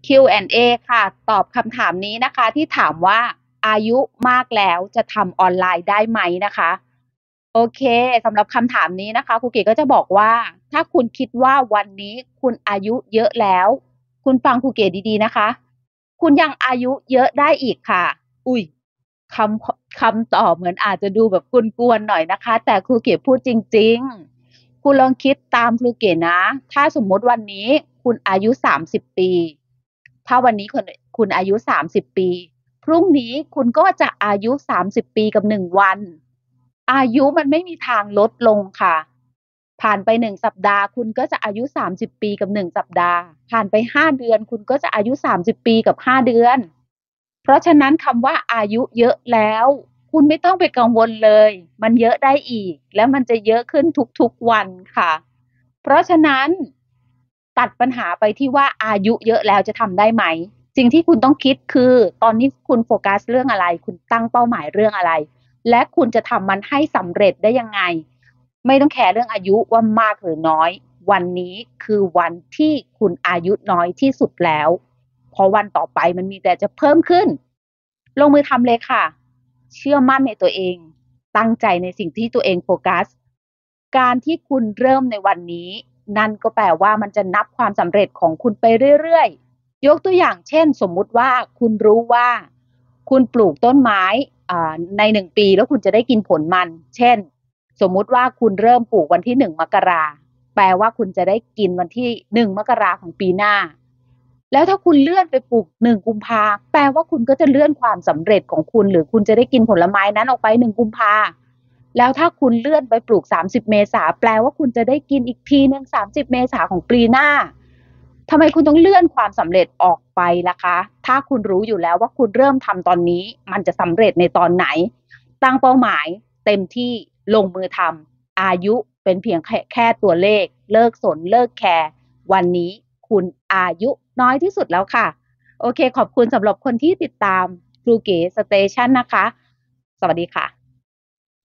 Q&A ค่ะตอบคำถามนี้นะคะที่ถามว่าอายุมากแล้วจะทำออนไลน์ได้ไหมนะคะโอเคสำหรับคำถามนี้นะคะครูเก๋ก็จะบอกว่าถ้าคุณคิดว่าวันนี้คุณอายุเยอะแล้วคุณฟังครูเก๋ดีๆนะคะคุณยังอายุเยอะได้อีกค่ะอุ้ยคำตอบเหมือนอาจจะดูแบบกวนๆหน่อยนะคะแต่ครูเก๋พูดจริงๆคุณลองคิดตามครูเก๋นะถ้าสมมติวันนี้คุณอายุ30 ปีถ้าวันนี้คุณอายุ30 ปีพรุ่งนี้คุณก็จะอายุ30 ปีกับ1 วันอายุมันไม่มีทางลดลงค่ะผ่านไป1 สัปดาห์คุณก็จะอายุ30 ปีกับ1 สัปดาห์ผ่านไป5 เดือนคุณก็จะอายุ30 ปีกับ5 เดือนเพราะฉะนั้นคำว่าอายุเยอะแล้วคุณไม่ต้องไปกังวลเลยมันเยอะได้อีกและมันจะเยอะขึ้นทุกๆวันค่ะเพราะฉะนั้นตัดปัญหาไปที่ว่าอายุเยอะแล้วจะทำได้ไหมสิ่งที่คุณต้องคิดคือตอนนี้คุณโฟกัสเรื่องอะไรคุณตั้งเป้าหมายเรื่องอะไรและคุณจะทำมันให้สำเร็จได้ยังไงไม่ต้องแคร์เรื่องอายุว่ามากหรือน้อยวันนี้คือวันที่คุณอายุน้อยที่สุดแล้วเพราะวันต่อไปมันมีแต่จะเพิ่มขึ้นลงมือทำเลยค่ะเชื่อมั่นในตัวเองตั้งใจในสิ่งที่ตัวเองโฟกัสการที่คุณเริ่มในวันนี้นั่นก็แปลว่ามันจะนับความสำเร็จของคุณไปเรื่อยๆยกตัวอย่างเช่นสมมุติว่าคุณรู้ว่าคุณปลูกต้นไม้ใน1 ปีแล้วคุณจะได้กินผลมันเช่นสมมุติว่าคุณเริ่มปลูกวันที่1 มกราแปลว่าคุณจะได้กินวันที่1 มกราของปีหน้าแล้วถ้าคุณเลื่อนไปปลูก1 กุมภาแปลว่าคุณก็จะเลื่อนความสำเร็จของคุณหรือคุณจะได้กินผลไม้นั้นออกไป1 กุมภาแล้วถ้าคุณเลื่อนไปปลูก30 เมษาแปลว่าคุณจะได้กินอีกทีหนึ่ง30 เมษาของปีหน้าทำไมคุณต้องเลื่อนความสำเร็จออกไปล่ะคะถ้าคุณรู้อยู่แล้วว่าคุณเริ่มทำตอนนี้มันจะสำเร็จในตอนไหนตั้งเป้าหมายเต็มที่ลงมือทำอายุเป็นเพียงแค่ตัวเลขเลิกสนเลิกแคร์วันนี้คุณอายุน้อยที่สุดแล้วค่ะโอเคขอบคุณสำหรับคนที่ติดตามครูเก๋สเตชันนะคะสวัสดีค่ะ